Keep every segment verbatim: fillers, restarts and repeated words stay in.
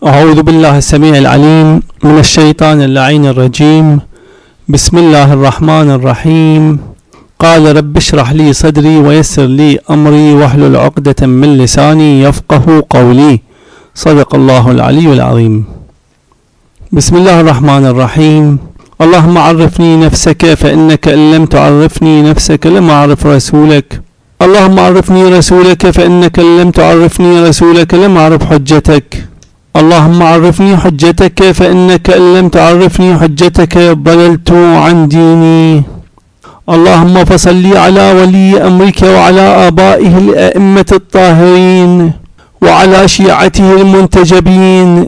أعوذ بالله السميع العليم من الشيطان اللعين الرجيم. بسم الله الرحمن الرحيم. قال رب اشرح لي صدري ويسر لي أمري واحلل عقدة من لساني يفقه قولي. صدق الله العلي العظيم. بسم الله الرحمن الرحيم. اللهم عرفني نفسك فإنك إن لم تعرفني نفسك لم أعرف رسولك. اللهم عرفني رسولك فإنك إن لم تعرفني رسولك لم أعرف حجتك. اللهم عرفني حجتك فإنك إن لم تعرفني حجتك ضللت عن ديني. اللهم فصل على ولي أمرك وعلى آبائه الأئمة الطاهرين وعلى شيعته المنتجبين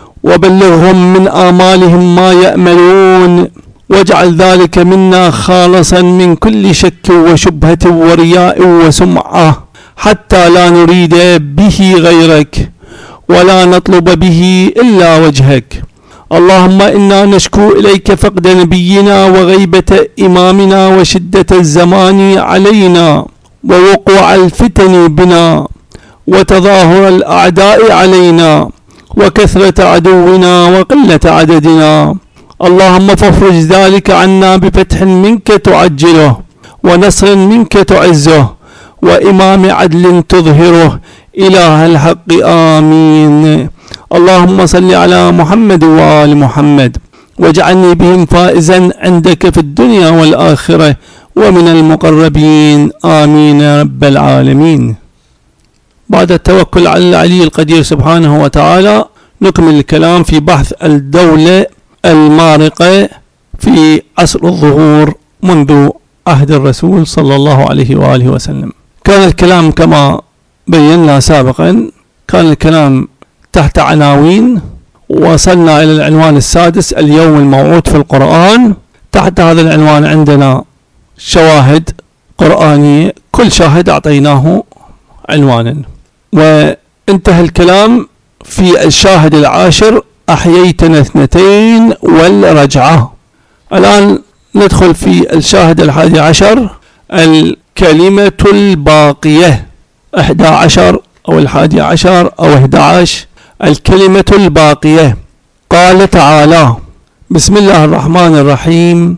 وبلغهم من آمالهم ما يأملون، واجعل ذلك منا خالصا من كل شك وشبهة ورياء وسمعة، حتى لا نريد به غيرك ولا نطلب به إلا وجهك. اللهم إنا نشكو إليك فقد نبينا وغيبة إمامنا وشدة الزمان علينا ووقوع الفتن بنا وتظاهر الأعداء علينا وكثرة عدونا وقلة عددنا. اللهم فافرج ذلك عنا بفتح منك تعجله ونصر منك تعزه وإمام عدل تظهره إله الحق آمين. اللهم صل على محمد وآل محمد واجعلني بهم فائزا عندك في الدنيا والآخرة ومن المقربين آمين يا رب العالمين. بعد التوكل على العلي القدير سبحانه وتعالى نكمل الكلام في بحث الدولة المارقة في عصر الظهور منذ عهد الرسول صلى الله عليه وآله وسلم. كان الكلام كما بينا سابقا، كان الكلام تحت عناوين، وصلنا إلى العنوان السادس اليوم الموعود في القرآن. تحت هذا العنوان عندنا شواهد قرآنية، كل شاهد أعطيناه عنوانا، وانتهى الكلام في الشاهد العاشر أحييتنا اثنتين والرجعة. الآن ندخل في الشاهد الحادي عشر الكلمة الباقية. أحد عشر أو الحادي عشر أو أحد عشر الكلمة الباقية. قال تعالى: بسم الله الرحمن الرحيم.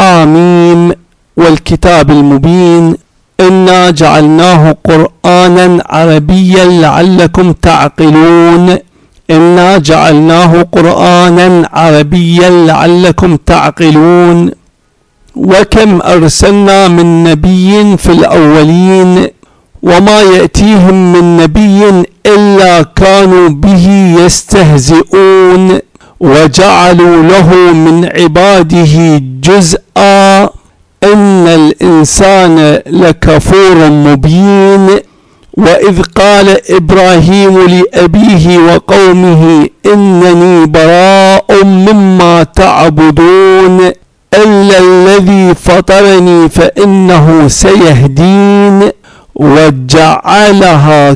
حاميم والكتاب المبين إنا جعلناه قرآنا عربيا لعلكم تعقلون. إنا جعلناه قرآنا عربيا لعلكم تعقلون. وكم أرسلنا من نبي في الأولين وما يأتيهم من نبي إلا كانوا به يستهزئون وجعلوا له من عباده جزءا إن الإنسان لكفور مبين. وإذ قال إبراهيم لأبيه وقومه إنني براء مما تعبدون إلا الذي فطرني فإنه سيهدين. وجعلها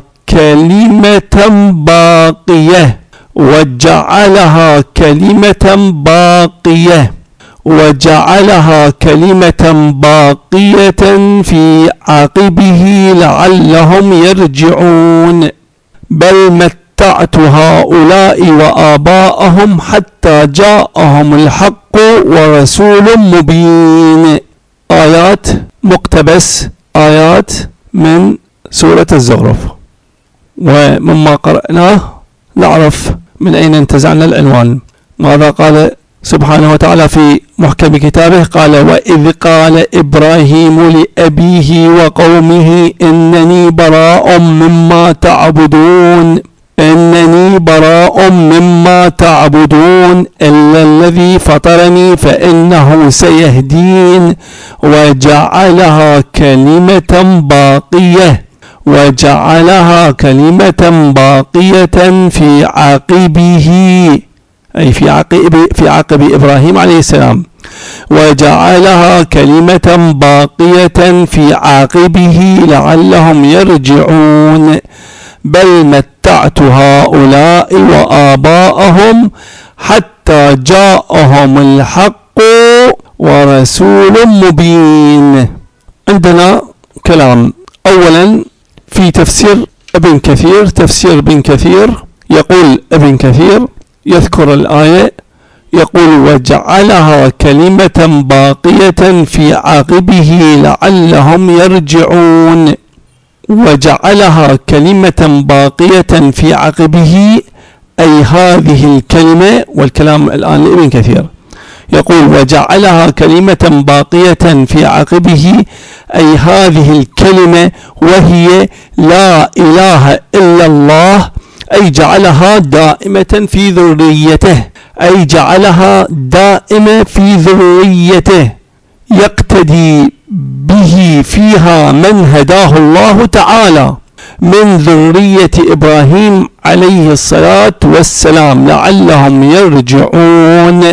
كلمة باقية وجعلها كلمة باقية وجعلها كلمة باقية في عقبه لعلهم يرجعون. بل متعت هؤلاء وآباءهم حتى جاءهم الحق ورسول مبين. آيات مقتبس، آيات من سورة الزخرف. ومما قرأناه نعرف من أين انتزعنا العنوان. ماذا قال سبحانه وتعالى في محكم كتابه؟ قال: وإذ قال إبراهيم لأبيه وقومه إنني براء مما تعبدون إنني براء مما تعبدون إلا الذي فطرني فإنه سيهدين. وجعلها كلمة باقية وجعلها كلمة باقية في عقبه، أي في عقب في عقب إبراهيم عليه السلام. وجعلها كلمة باقية في عقبه لعلهم يرجعون. بل متعت هؤلاء وآباءهم حتى جاءهم الحق ورسول مبين. عندنا كلام أولا في تفسير ابن كثير. تفسير ابن كثير يقول ابن كثير يذكر الآية يقول وجعلها كلمة باقية في عقبه لعلهم يرجعون. وجعلها كلمة باقية في عقبه أي هذه الكلمة، والكلام الآن لابن كثير، يقول وجعلها كلمة باقية في عقبه أي هذه الكلمة وهي لا إله إلا الله، أي جعلها دائمة في ذريته، أي جعلها دائمة في ذريته يقتدي به فيها من هداه الله تعالى من ذرية إبراهيم عليه الصلاة والسلام لعلهم يرجعون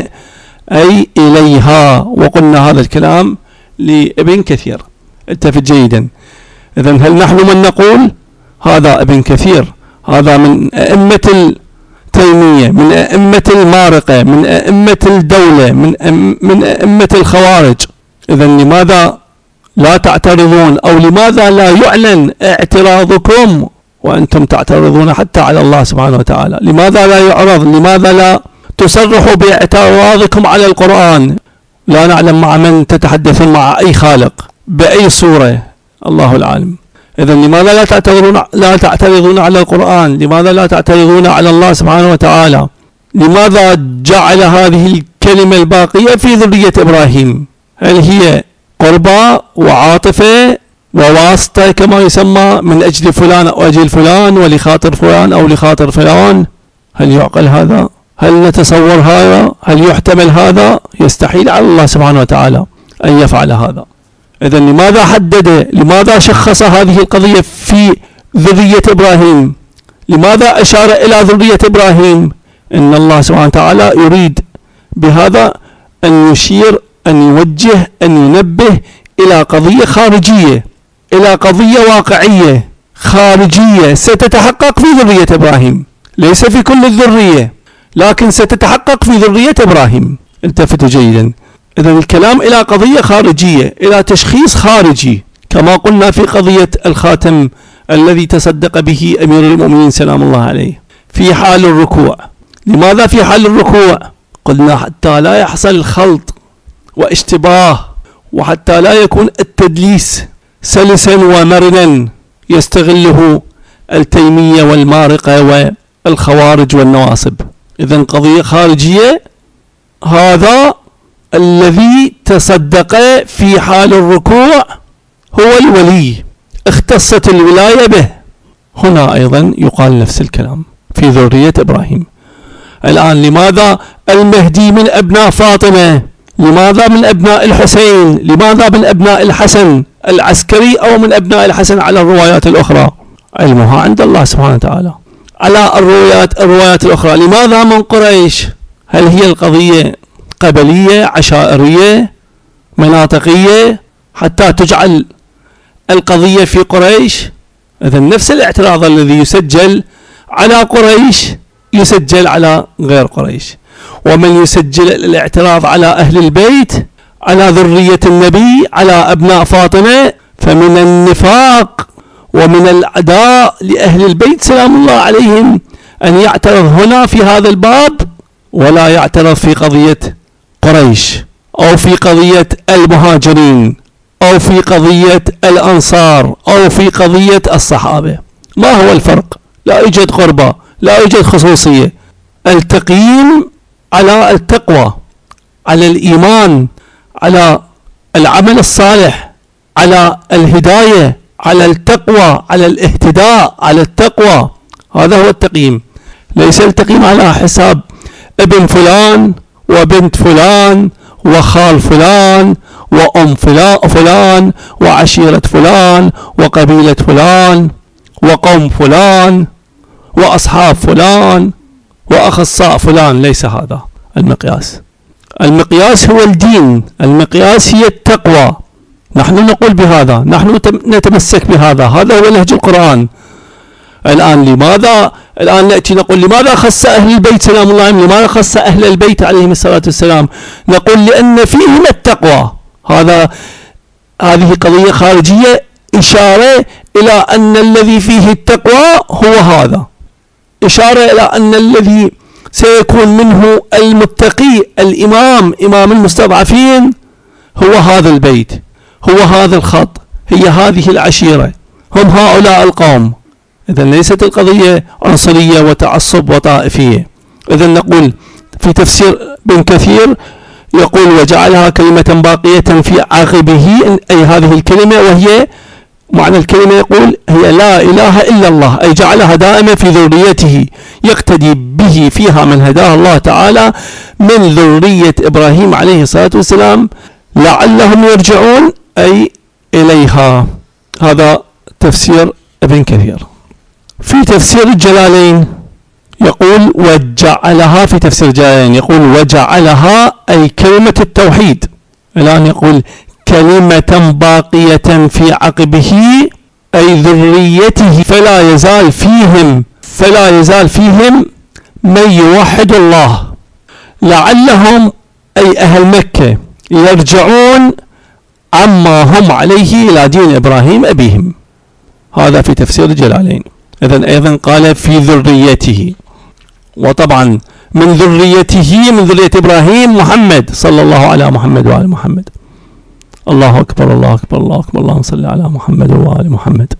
أي إليها. وقلنا هذا الكلام لابن كثير، التفت جيدا. إذن هل نحن من نقول هذا ابن كثير، هذا من أئمة التيمية، من أئمة المارقة، من أئمة الدولة، من من أئمة الخوارج. إذن لماذا لا تعترضون، أو لماذا لا يعلن اعتراضكم وأنتم تعترضون حتى على الله سبحانه وتعالى؟ لماذا لا يعرض؟ لماذا لا تصرحوا باعتراضكم على القرآن؟ لا نعلم مع من تتحدثون، مع أي خالق بأي صورة، الله العالم. إذن لماذا لا تعترضون لا تعترضون على القرآن؟ لماذا لا تعترضون على الله سبحانه وتعالى؟ لماذا جعل هذه الكلمة الباقية في ذرية إبراهيم؟ هل هي قربى وعاطفة وواسطة كما يسمى من أجل فلان أو أجل فلان ولخاطر فلان أو لخاطر فلان؟ هل يعقل هذا؟ هل نتصور هذا؟ هل يحتمل هذا؟ يستحيل على الله سبحانه وتعالى أن يفعل هذا. إذن لماذا حدد، لماذا شخص هذه القضية في ذرية إبراهيم؟ لماذا أشار إلى ذرية إبراهيم؟ إن الله سبحانه وتعالى يريد بهذا أن يشير، أن يوجه، أن ينبه إلى قضية خارجية، إلى قضية واقعية خارجية ستتحقق في ذرية إبراهيم، ليس في كل الذرية، لكن ستتحقق في ذرية إبراهيم. التفتوا جيدا. إذن الكلام إلى قضية خارجية، إلى تشخيص خارجي، كما قلنا في قضية الخاتم الذي تصدق به أمير المؤمنين سلام الله عليه في حال الركوع. لماذا في حال الركوع؟ قلنا حتى لا يحصل الخلط واشتباه، وحتى لا يكون التدليس سلسا ومرنا يستغله التيمية والمارقة والخوارج والنواصب. إذن قضية خارجية، هذا الذي تصدق في حال الركوع هو الولي، اختصت الولاية به. هنا أيضا يقال نفس الكلام في ذرية إبراهيم. الآن لماذا المهدي من أبناء فاطمة؟ لماذا من أبناء الحسين؟ لماذا من أبناء الحسن العسكري أو من أبناء الحسن على الروايات الأخرى؟ علمها عند الله سبحانه وتعالى. على الروايات الروايات الأخرى لماذا من قريش؟ هل هي القضية قبلية عشائرية مناطقية حتى تجعل القضية في قريش؟ إذن نفس الاعتراض الذي يسجل على قريش يسجل على غير قريش. ومن يسجل الاعتراض على أهل البيت، على ذرية النبي، على أبناء فاطمة، فمن النفاق ومن العداء لأهل البيت سلام الله عليهم أن يعترض هنا في هذا الباب ولا يعترض في قضية قريش أو في قضية المهاجرين أو في قضية الأنصار أو في قضية الصحابة. ما هو الفرق؟ لا يوجد قربة، لا يوجد خصوصية. التقييم على التقوى، على الإيمان، على العمل الصالح، على الهداية، على التقوى، على الاهتداء، على التقوى. هذا هو التقييم، ليس التقييم على حساب ابن فلان وبنت فلان وخال فلان وأم فلان وعشيرة فلان وقبيلة فلان وقوم فلان وأصحاب فلان وأخصاء فلان. ليس هذا المقياس. المقياس هو الدين، المقياس هي التقوى. نحن نقول بهذا، نحن نتمسك بهذا، هذا هو نهج القرآن. الآن لماذا الآن نأتي نقول لماذا خص أهل البيت سلام الله عليهم؟ لماذا خص أهل البيت عليهم الصلاة والسلام؟ نقول لأن فيهم التقوى. هذا هذه قضية خارجية، إشارة إلى أن الذي فيه التقوى هو هذا. إشارة إلى أن الذي سيكون منه المتقي الإمام إمام المستضعفين هو هذا البيت، هو هذا الخط، هي هذه العشيرة، هم هؤلاء القوم. إذن ليست القضية عنصرية وتعصب وطائفية. إذن نقول في تفسير ابن كثير يقول وجعلها كلمة باقية في عقبه، أي هذه الكلمة، وهي معنى الكلمة يقول هي لا إله إلا الله، أي جعلها دائما في ذريته يقتدي به فيها من هداه الله تعالى من ذرية إبراهيم عليه الصلاة والسلام لعلهم يرجعون، أي إليها. هذا تفسير ابن كثير. في تفسير الجلالين يقول وجعلها، في تفسير الجلالين يقول وجعلها أي كلمة التوحيد، الآن يقول كلمة باقية في عقبه أي ذريته، فلا يزال فيهم فلا يزال فيهم من يوحد الله لعلهم أي أهل مكة يرجعون عما هم عليه إلى دين إبراهيم أبيهم. هذا في تفسير الجلالين. إذن أيضا قال في ذريته، وطبعا من ذريته من ذرية إبراهيم محمد صلى الله على محمد وآل محمد. الله أكبر الله أكبر الله أكبر، اللهم صل على محمد وآل محمد.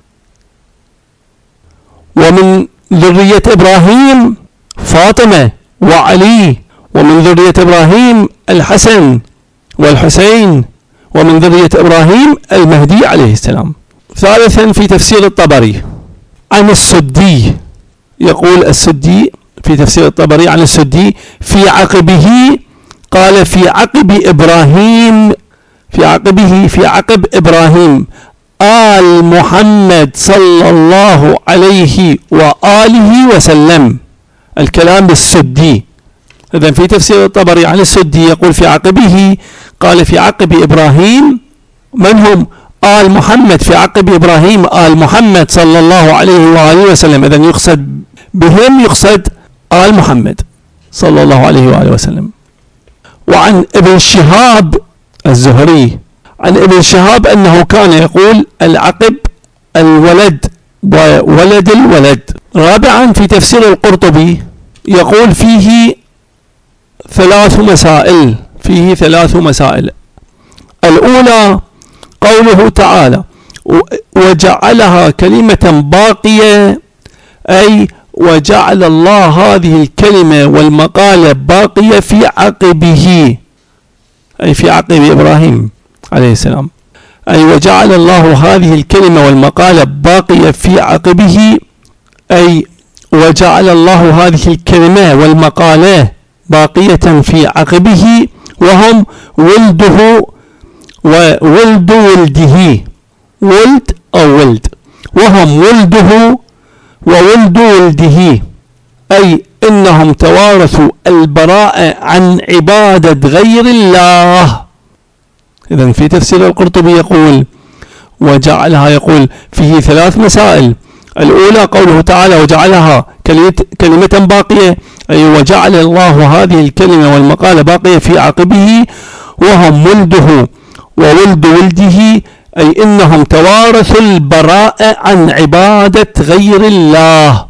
ومن ذرية إبراهيم فاطمة وعلي، ومن ذرية إبراهيم الحسن والحسين، ومن ذرية إبراهيم المهدي عليه السلام. ثالثا في تفسير الطبري عن السدي، يقول السدي في تفسير الطبري عن السدي في عقبه، قال في عقب إبراهيم، في عقبه في عقب إبراهيم آل محمد صلى الله عليه وآله وسلم. الكلام بالسدي. إذن في تفسير الطبري عن السدي يقول في عقبه، قال في عقب إبراهيم، من هم؟ آل محمد، في عقب إبراهيم آل محمد صلى الله عليه وآله وسلم. إذن يقصد بهم يقصد آل محمد صلى الله عليه وآله وسلم. وعن ابن شهاب الزهري عن ابن شهاب أنه كان يقول العقب الولد وولد الولد. رابعا في تفسير القرطبي يقول فيه ثلاث مسائل، فيه ثلاث مسائل. الأولى قوله تعالى وجعلها كلمة باقية، أي وجعل الله هذه الكلمة والمقالة باقية في عقبه، أي في عقب إبراهيم عليه السلام. أي وجعل الله هذه الكلمة والمقالة باقية في عقبه، أي وجعل الله هذه الكلمة والمقالة باقية في عقبه، وهم ولده وولد ولده، ولد أو ولد، وهم ولده وولد ولده، أي إنهم توارثوا البراءة عن عبادة غير الله. إذن في تفسير القرطبي يقول وجعلها، يقول فيه ثلاث مسائل. الأولى قوله تعالى وجعلها كلمة باقية، أي وجعل الله هذه الكلمة والمقالة باقية في عقبه، وهم ولده وولد ولده، أي إنهم توارثوا البراءة عن عبادة غير الله،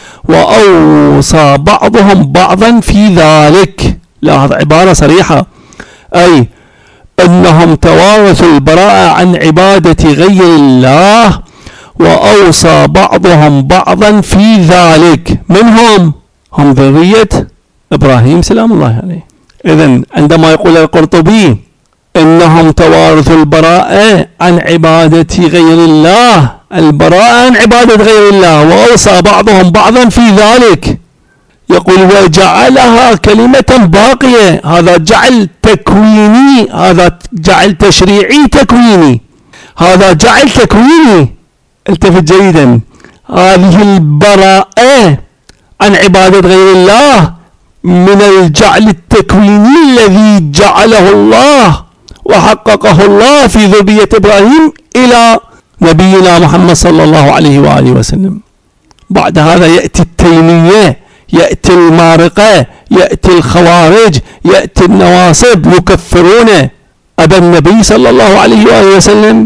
وأوصى بعضهم بعضا في ذلك. لاحظ عبارة صريحة، أي أنهم توارثوا البراءة عن عبادة غير الله، وأوصى بعضهم بعضا في ذلك. منهم هم ذرية إبراهيم سلام الله عليه. إذن عندما يقول القرطبي إنهم توارثوا البراءة عن عبادة غير الله، البراءة عن عبادة غير الله، وأوصى بعضهم بعضا في ذلك، يقول وجعلها كلمة باقية. هذا جعل تكويني، هذا جعل تشريعي تكويني، هذا جعل تكويني. التفت جيدا، هذه البراءة عن عبادة غير الله من الجعل التكويني الذي جعله الله وحققه الله في ذرية إبراهيم إلى نبينا محمد صلى الله عليه وآله وسلم. بعد هذا يأتي التيمية، يأتي المارقة، يأتي الخوارج، يأتي النواصب يكفرون أبا النبي صلى الله عليه وآله وسلم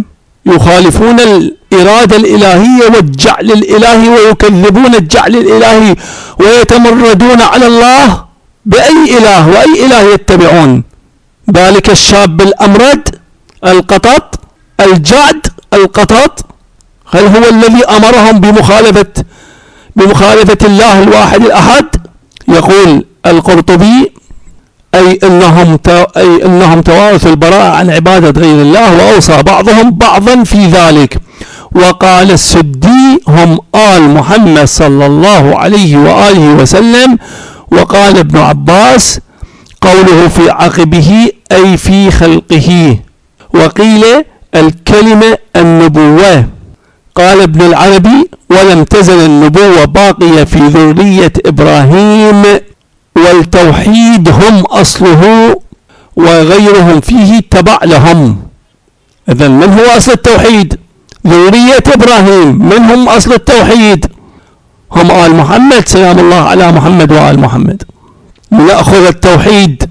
يخالفون الإرادة الإلهية والجعل الإلهي ويكذبون الجعل الإلهي ويتمردون على الله بأي إله وأي إله يتبعون؟ ذلك الشاب الأمرد القطط الجعد القطط، هل هو الذي أمرهم بمخالفة بمخالفة الله الواحد الأحد؟ يقول القرطبي أي أنهم أي أنهم توارثوا البراءة عن عبادة غير الله وأوصى بعضهم بعضا في ذلك. وقال السدي هم آل محمد صلى الله عليه وآله وسلم. وقال ابن عباس قوله في عقبه أي في خلقه. وقيل الكلمة النبوة. قال ابن العربي ولم تزل النبوة باقية في ذرية إبراهيم والتوحيد هم أصله وغيرهم فيه تبع لهم. إذن من هو أصل التوحيد؟ ذرية إبراهيم. من هم أصل التوحيد؟ هم آل محمد، سلام الله على محمد وآل محمد. نأخذ التوحيد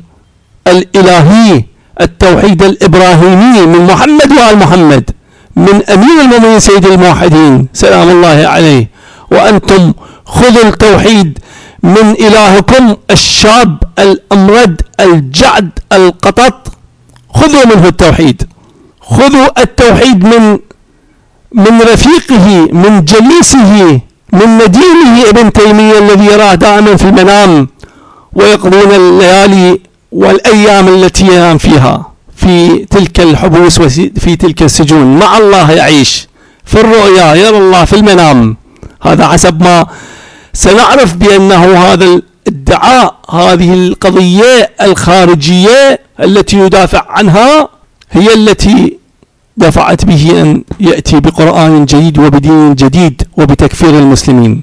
الإلهي التوحيد الإبراهيمي من محمد وآل محمد، من أمير المؤمنين سيد الموحدين سلام الله عليه. وأنتم خذوا التوحيد من إلهكم الشاب الأمرد الجعد القطط، خذوا منه التوحيد. خذوا التوحيد من من رفيقه، من جليسه، من نديمه ابن تيمية الذي يراه دائما في المنام ويقضون الليالي والأيام التي ينام فيها في تلك الحبوس وفي تلك السجون، مع الله يعيش في الرؤيا، يرى الله في المنام. هذا حسب ما سنعرف بأنه هذا الادعاء، هذه القضية الخارجية التي يدافع عنها هي التي دفعت به أن يأتي بقرآن جديد وبدين جديد وبتكفير المسلمين.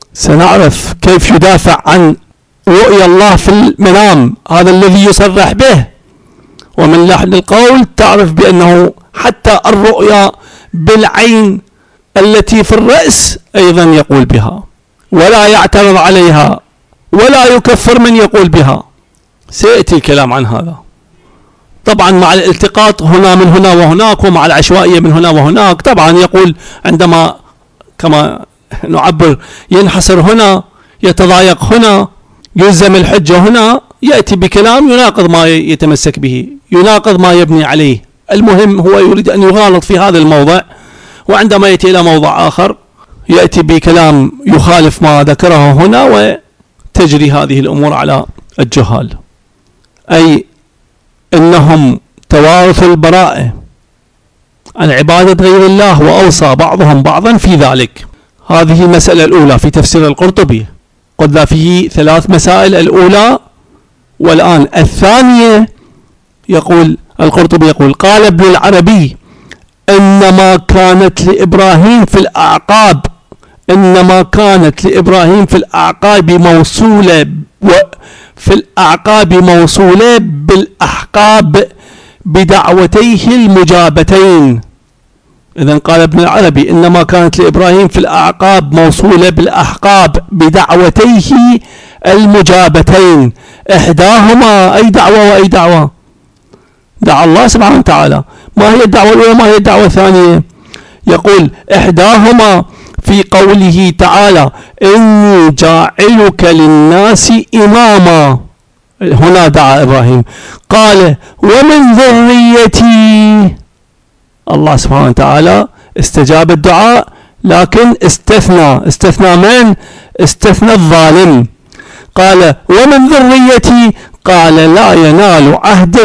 سنعرف كيف يدافع عن رؤيا الله في المنام، هذا الذي يصرح به. ومن لحن القول تعرف بأنه حتى الرؤيا بالعين التي في الرأس أيضا يقول بها ولا يعترض عليها ولا يكفر من يقول بها. سيأتي الكلام عن هذا طبعا مع الالتقاط هنا من هنا وهناك ومع العشوائية من هنا وهناك. طبعا يقول عندما كما نعبر ينحصر هنا، يتضايق هنا، يلزم الحجة هنا، يأتي بكلام يناقض ما يتمسك به، يناقض ما يبني عليه. المهم هو يريد أن يغالط في هذا الموضع، وعندما يأتي إلى موضع آخر يأتي بكلام يخالف ما ذكره هنا وتجري هذه الأمور على الجهال. أي إنهم توارثوا البراءة عن عبادة غير الله وأوصى بعضهم بعضا في ذلك. هذه المسألة الأولى في تفسير القرطبي. قلنا فيه ثلاث مسائل، الأولى والآن الثانية. يقول القرطبي يقول قال ابن العربي إنما كانت لإبراهيم في الأعقاب إنما كانت لإبراهيم في الأعقاب موصولة في الأعقاب موصولة بالأحقاب بدعوتيه المجابتين. إذن قال ابن العربي إنما كانت لإبراهيم في الأعقاب موصولة بالأحقاب بدعوتيه المجابتين. إحداهما أي دعوة وأي دعوة؟ دعا الله سبحانه وتعالى. ما هي الدعوة الأولى ما هي الدعوة الثانية؟ يقول إحداهما في قوله تعالى إني جاعلك للناس إماما. هنا دعا إبراهيم قال ومن ذريتي. الله سبحانه وتعالى استجاب الدعاء لكن استثنى استثنى من؟ استثنى الظالم. قال ومن ذريتي قال لا ينال عهد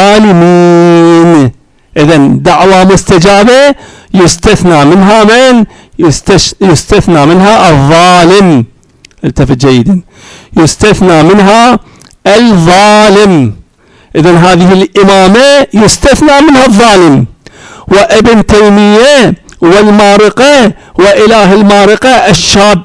الظالمين. إذن دعوة مستجابة يستثنى منها من؟ يستش... يستثنى منها الظالم. التفت جيدا، يستثنى منها الظالم. إذن هذه الإمامة يستثنى منها الظالم. وابن تيمية والمارقة وإله المارقة الشاب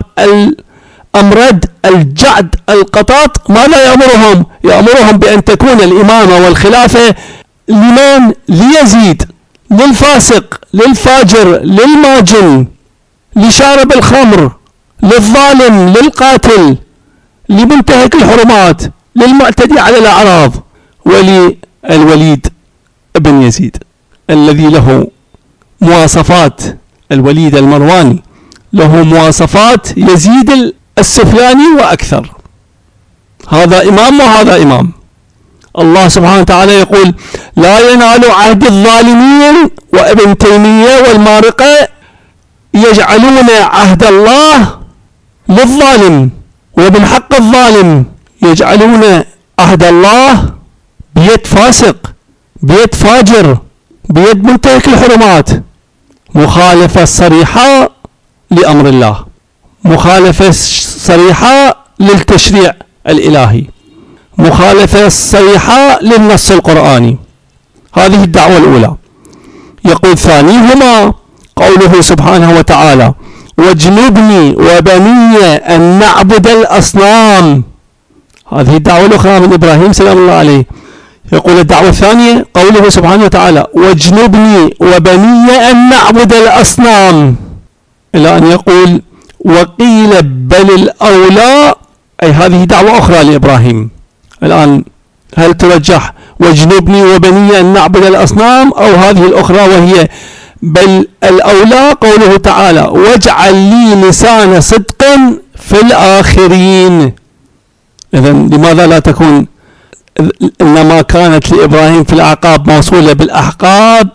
الأمرد الجعد القطاط ماذا يأمرهم؟ يأمرهم بأن تكون الإمامة والخلافة لمن؟ ليزيد، للفاسق، للفاجر، للماجن، لشارب الخمر، للظالم، للقاتل، لمنتهك الحرمات، للمعتدي على الأعراض، وللوليد ابن يزيد الذي له مواصفات الوليد المرواني، له مواصفات يزيد السفياني وأكثر. هذا إمام وهذا إمام. الله سبحانه وتعالى يقول: لا ينال عهد الظالمين. وابن تيمية والمارقة يجعلون عهد الله للظالم، وابن حق الظالم يجعلون عهد الله بيد فاسق، بيد فاجر، بيد منتهك الحرمات، مخالفة صريحة لأمر الله، مخالفة صريحة للتشريع الإلهي، مخالفة صريحة للنص القرآني. هذه الدعوة الأولى. يقول: ثانيهما قوله سبحانه وتعالى: واجنبني وبني أن نعبد الأصنام. هذه الدعوة الأخرى من إبراهيم سلام الله عليه. يقول الدعوة الثانية قوله سبحانه وتعالى: واجنبني وبني أن نعبد الأصنام، إلى أن يقول: وقيل بل الأولى، أي هذه دعوة أخرى لإبراهيم. الآن هل ترجح واجنبني وبني أن نعبد الأصنام، أو هذه الأخرى وهي بل الأولى قوله تعالى: واجعل لي لسان صدق في الآخرين؟ إذن لماذا لا تكون إنما كانت لإبراهيم في الأعقاب موصولة بالأحقاب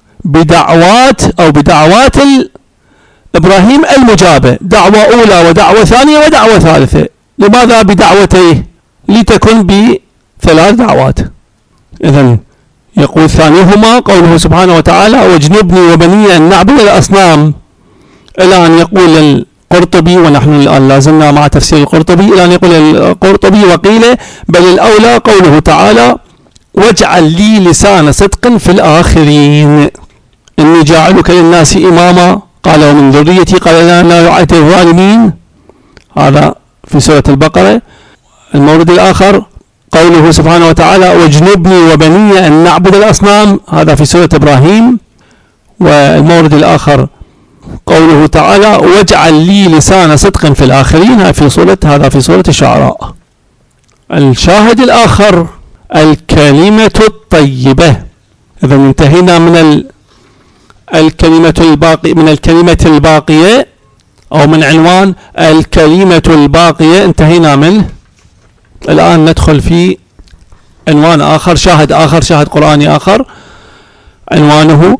بدعوات أو بدعوات إبراهيم المجابة، دعوة أولى ودعوة ثانية ودعوة ثالثة؟ لماذا بدعوتيه؟ لتكن بثلاث دعوات. إذن يقول: ثانيهما قوله سبحانه وتعالى: واجنبني وبني أن نعبد الأصنام، إلى أن يقول القرطبي، ونحن الآن لازلنا مع تفسير القرطبي، إلى أن يقول القرطبي: وقيل بل الأولى قوله تعالى: واجعل لي لسان صدق في الآخرين، إني جاعلك للناس إماما، قال: ومن ذريتي، قال: لا يعطي الظالمين. هذا في سورة البقرة. المورد الآخر قوله سبحانه وتعالى: واجنبني وبني أن نعبد الأصنام، هذا في سورة إبراهيم. والمورد الآخر قوله تعالى: واجعل لي لسان صدق في الآخرين، هذا في سورة هذا في سورة الشعراء. الشاهد الآخر الكلمة الطيبة. إذا انتهينا من ال الكلمة الباقية من الكلمة الباقية أو من عنوان الكلمة الباقية، انتهينا منه. الآن ندخل في عنوان آخر، شاهد آخر، شاهد قرآني آخر، عنوانه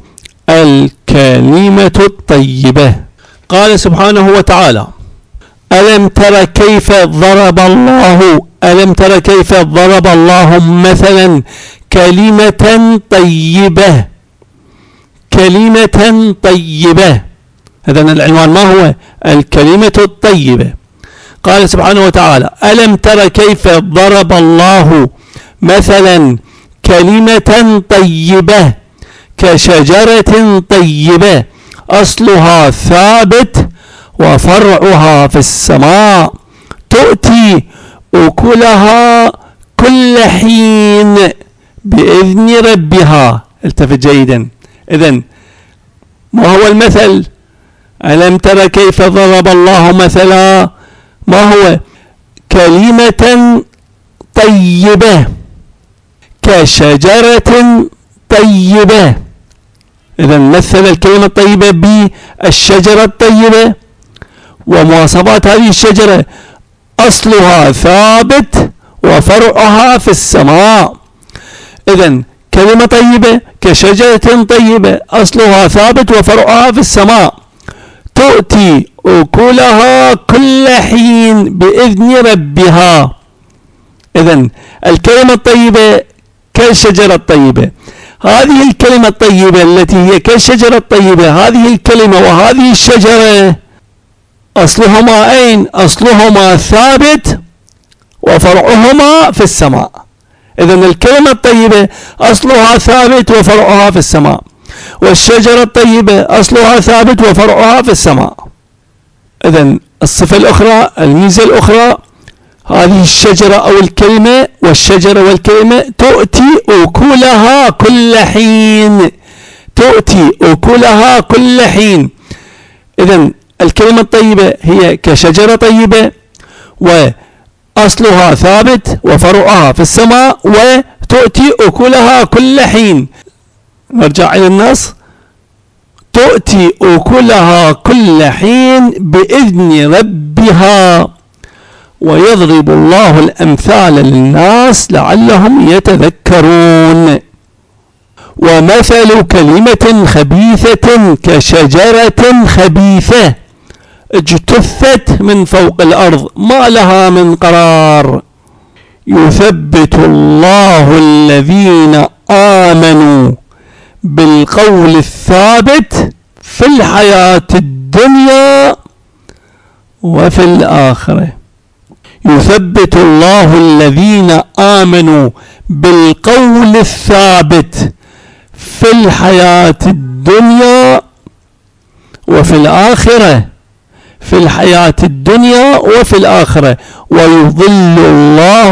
الكلمة الطيبة. قال سبحانه وتعالى: ألم تر كيف ضرب الله ألم تر كيف ضرب الله مثلا كلمة طيبة كلمة طيبة. هذا العنوان ما هو؟ الكلمة الطيبة. قال سبحانه وتعالى: ألم تر كيف ضرب الله مثلا كلمة طيبة كشجرة طيبة أصلها ثابت وفرعها في السماء تؤتي أكلها كل حين بإذن ربها. التفت جيدا. إذن ما هو المثل؟ ألم تر كيف ضرب الله مثلا، ما هو؟ كلمة طيبة كشجرة طيبة. إذن مثل الكلمة الطيبة بالشجرة الطيبة، ومواصفات هذه الشجرة: أصلها ثابت وفرعها في السماء. إذن كلمة طيبة كشجرة طيبة أصلها ثابت وفرعها في السماء تؤتي أكلها كل حين بإذن ربها. إذن الكلمة الطيبة كالشجرة الطيبة. هذه الكلمة الطيبة التي هي كالشجرة الطيبة، هذه الكلمة وهذه الشجرة أصلهما أين؟ أصلهما ثابت وفرعهما في السماء. إذن الكلمة الطيبة أصلها ثابت وفرعها في السماء، والشجرة الطيبة أصلها ثابت وفرعها في السماء. إذن الصفة الأخرى، الميزة الأخرى، هذه الشجرة أو الكلمة والشجرة والكلمة تؤتي أكلها كل حين تؤتي أكلها كل حين. إذن الكلمة الطيبة هي كشجرة طيبة وأصلها ثابت وفرعها في السماء وتؤتي أكلها كل حين. نرجع إلى النص: تؤتي أكلها كل حين بإذن ربها ويضرب الله الأمثال للناس لعلهم يتذكرون. ومثل كلمة خبيثة كشجرة خبيثة اجتثت من فوق الأرض ما لها من قرار يثبت الله الذين آمنوا بالقول الثابت في الحياة الدنيا وفي الآخرة. يثبت الله الذين آمنوا بالقول الثابت في الحياة الدنيا وفي الآخرة. في الحياة الدنيا وفي الآخرة. ويضل الله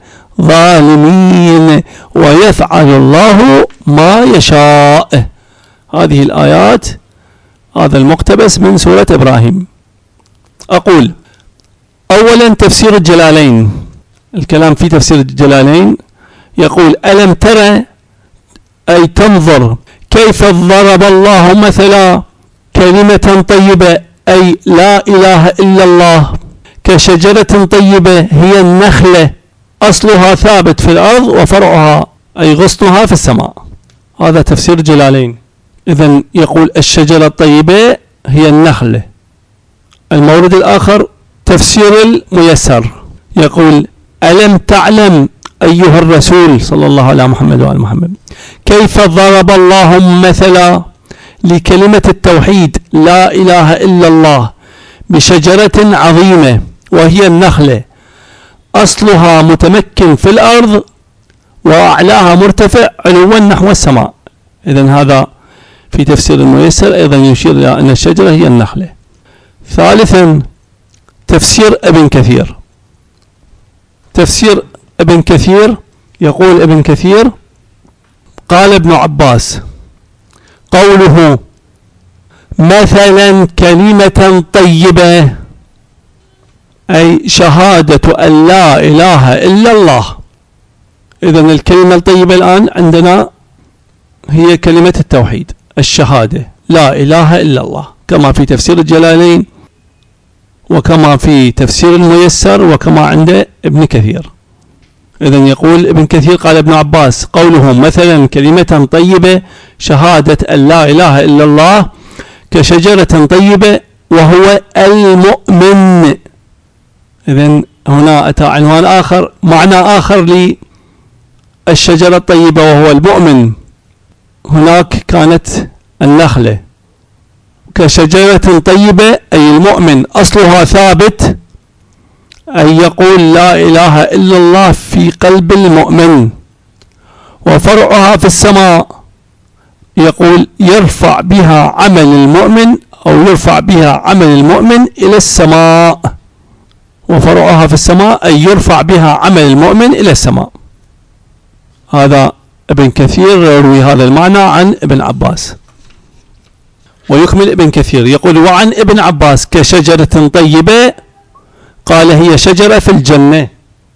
الظالمين ويفعل الله ما يشاء. هذه الآيات، هذا المقتبس من سورة إبراهيم. أقول أولا تفسير الجلالين، الكلام في تفسير الجلالين. يقول ألم ترى أي تنظر كيف ضرب الله مثلا كلمة طيبة أي لا إله إلا الله كشجرة طيبة هي النخلة أصلها ثابت في الأرض وفرعها أي غصنها في السماء. هذا تفسير جلالين. إذن يقول الشجرة الطيبة هي النخلة. المورد الآخر تفسير الميسر، يقول ألم تعلم أيها الرسول صلى الله على محمد وعلى محمد كيف ضرب الله مثلا لكلمة التوحيد لا إله إلا الله بشجرة عظيمة وهي النخلة أصلها متمكن في الأرض وأعلاها مرتفع علوا نحو السماء. إذن هذا في تفسير الميسر أيضا يشير إلى أن الشجرة هي النخلة. ثالثا تفسير ابن كثير. تفسير ابن كثير يقول ابن كثير قال ابن عباس قوله مثلا كلمة طيبة أي شهادة أن لا إله إلا الله. إذن الكلمة الطيبة الآن عندنا هي كلمة التوحيد، الشهادة لا إله إلا الله، كما في تفسير الجلالين وكما في تفسير الميسر وكما عند ابن كثير. إذن يقول ابن كثير قال ابن عباس قوله مثلا كلمة طيبة شهادة أن لا إله إلا الله كشجرة طيبة وهو المؤمن. إذن هنا أتى عنوان آخر، معنى آخر للشجرة الطيبة وهو المؤمن. هناك كانت النخلة كشجرة طيبة أي المؤمن أصلها ثابت أي يقول لا إله إلا الله في قلب المؤمن، وفرعها في السماء يقول يرفع بها عمل المؤمن أو يرفع بها عمل المؤمن إلى السماء. وفرعها في السماء أي يرفع بها عمل المؤمن إلى السماء. هذا ابن كثير يروي هذا المعنى عن ابن عباس. ويكمل ابن كثير يقول وعن ابن عباس كشجرة طيبة قال هي شجرة في الجنة.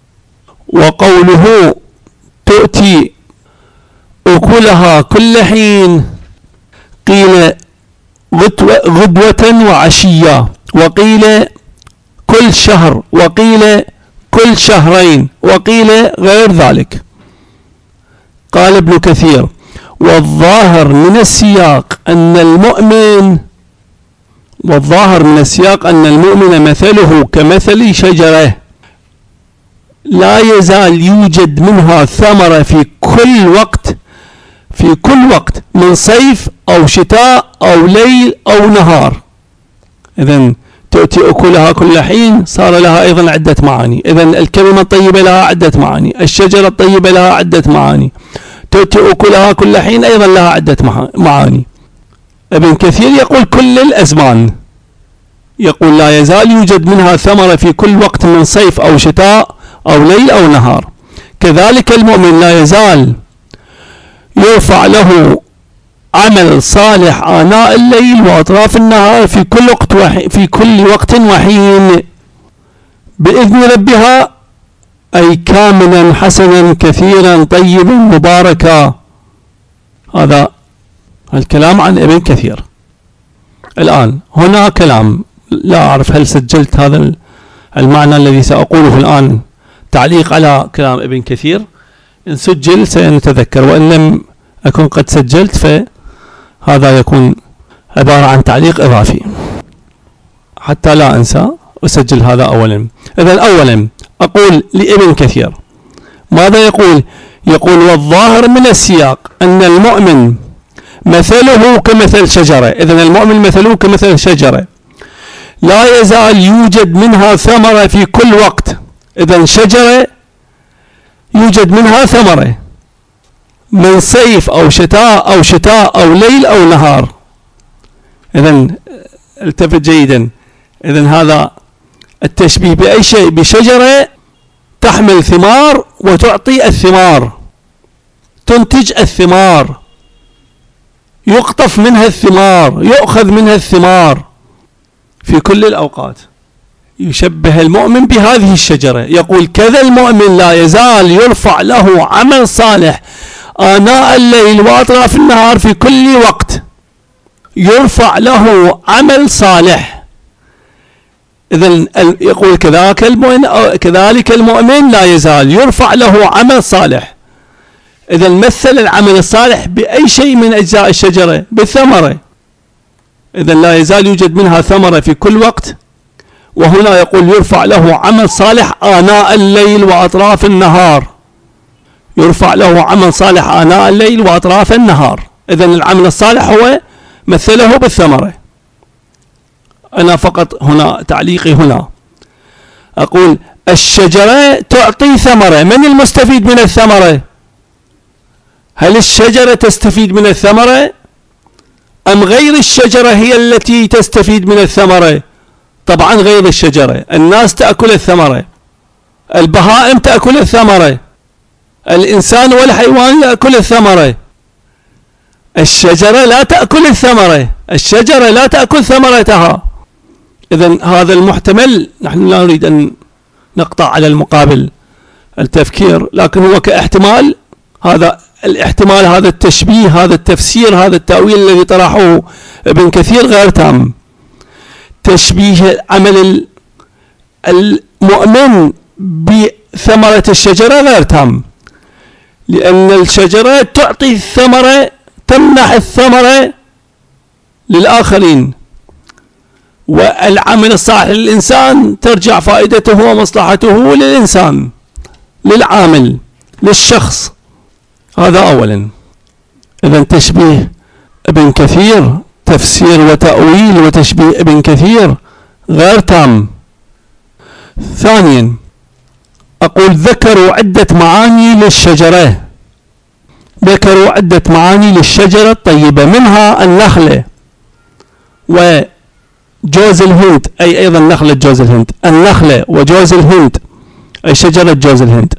وقوله تؤتي أكلها كل حين قيل غدوة وعشية، وقيل كل شهر، وقيل كل شهرين، وقيل غير ذلك. قال ابن كثير والظاهر من السياق أن المؤمن والظاهر من السياق أن المؤمن مثله كمثل شجرة لا يزال يوجد منها ثمرة في كل وقت في كل وقت من صيف أو شتاء أو ليل أو نهار. إذن تؤتي أكلها كل حين صار لها أيضا عدة معاني. إذن الكلمة الطيبة لها عدة معاني، الشجرة الطيبة لها عدة معاني، تؤتي أكلها كل حين أيضا لها عدة معاني. ابن كثير يقول كل الأزمان، يقول لا يزال يوجد منها ثمرة في كل وقت من صيف أو شتاء أو ليل أو نهار. كذلك المؤمن لا يزال يرفع له عمل صالح آناء الليل وأطراف النهار في كل وقت وحي في كل وقت وحين بإذن ربها أي كاملا حسنا كثيرا طيبا مباركا. هذا الكلام عن ابن كثير. الآن هنا كلام، لا أعرف هل سجلت هذا المعنى الذي سأقوله الآن تعليق على كلام ابن كثير. إن سجل سنتذكر، وإن لم أكن قد سجلت فهذا يكون عبارة عن تعليق إضافي حتى لا أنسى أسجل هذا أولا. إذن أولا أقول لابن كثير ماذا يقول؟ يقول والظاهر من السياق أن المؤمن مثله كمثل شجرة. إذن المؤمن مثله كمثل شجرة لا يزال يوجد منها ثمرة في كل وقت. إذن شجرة يوجد منها ثمرة من صيف أو شتاء أو شتاء أو ليل أو نهار. إذن التفت جيدا. إذن هذا التشبيه بأي شيء بشجرة تحمل ثمار وتعطي الثمار، تنتج الثمار، يقطف منها الثمار، يؤخذ منها الثمار في كل الأوقات. يشبه المؤمن بهذه الشجرة، يقول كذا المؤمن لا يزال يرفع له عمل صالح آناء الليل وأطراف النهار في كل وقت، يرفع له عمل صالح. إذن يقول كذلك المؤمن كذلك المؤمن لا يزال يرفع له عمل صالح. إذن مثل العمل الصالح بأي شيء من أجزاء الشجرة؟ بالثمرة. إذن لا يزال يوجد منها ثمرة في كل وقت، وهنا يقول يرفع له عمل صالح آناء الليل وأطراف النهار، يرفع له عمل صالح آناء الليل وأطراف النهار. إذن العمل الصالح هو مثله بالثمرة. أنا فقط هنا تعليقي هنا أقول الشجرة تعطي ثمرة، من المستفيد من الثمرة؟ هل الشجرة تستفيد من الثمرة أم غير الشجرة هي التي تستفيد من الثمرة؟ طبعا غير الشجرة. الناس تأكل الثمرة، البهائم تأكل الثمرة، الإنسان والحيوان يأكل الثمرة. الشجرة لا تأكل الثمرة، الشجرة لا تأكل ثمرتها. إذن هذا المحتمل نحن لا نريد أن نقطع على المقابل التفكير، لكن هو كاحتمال، هذا الاحتمال، هذا التشبيه، هذا التفسير، هذا التأويل الذي طرحه ابن كثير غير تام. تشبيه عمل المؤمن بثمرة الشجرة غير تام، لأن الشجرة تعطي الثمرة، تمنح الثمرة للآخرين، والعمل الصالح للإنسان ترجع فائدته ومصلحته للإنسان، للعامل، للشخص. هذا أولا. إذن تشبيه ابن كثير، تفسير وتأويل وتشبيه ابن كثير غير تام. ثانيا أقول ذكروا عدة معاني للشجرة، ذكروا عدة معاني للشجرة الطيبة، منها النخلة وجوز الهند، أي أيضا نخلة جوز الهند، النخلة وجوز الهند أي شجرة جوز الهند.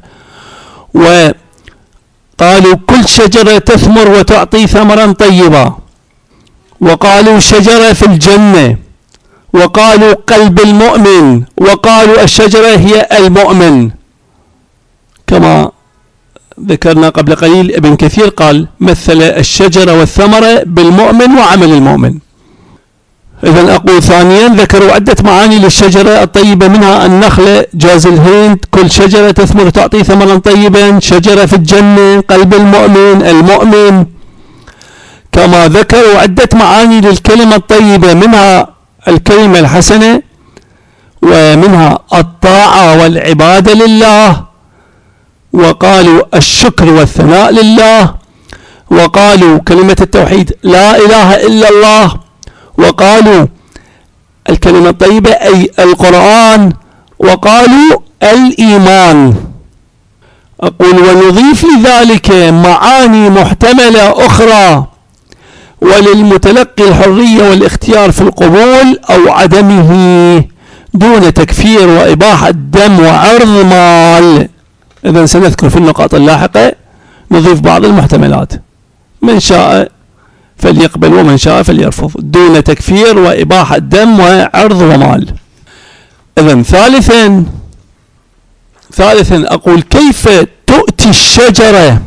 وقالوا كل شجرة تثمر وتعطي ثمرا طيبا، وقالوا شجرة في الجنة، وقالوا قلب المؤمن، وقالوا الشجرة هي المؤمن. كما ذكرنا قبل قليل ابن كثير قال مثل الشجرة والثمرة بالمؤمن وعمل المؤمن. إذن أقول ثانيا ذكروا عدة معاني للشجرة الطيبة، منها النخلة جوز الهند، كل شجرة تثمر تعطي ثمرا طيبا، شجرة في الجنة، قلب المؤمن، المؤمن. كما ذكروا عدة معاني للكلمة الطيبة، منها الكلمة الحسنة، ومنها الطاعة والعبادة لله، وقالوا الشكر والثناء لله، وقالوا كلمة التوحيد لا إله إلا الله، وقالوا الكلمة الطيبة أي القرآن، وقالوا الإيمان. أقول ونضيف لذلك معاني محتملة أخرى، وللمتلقي الحرية والاختيار في القبول أو عدمه دون تكفير وإباحة دم وعرض مال. إذن سنذكر في النقاط اللاحقة نضيف بعض المحتملات، من شاء فليقبل ومن شاء فليرفض، دون تكفير وإباحة دم وعرض ومال. إذن ثالثا ثالثا أقول كيف تؤتي الشجرة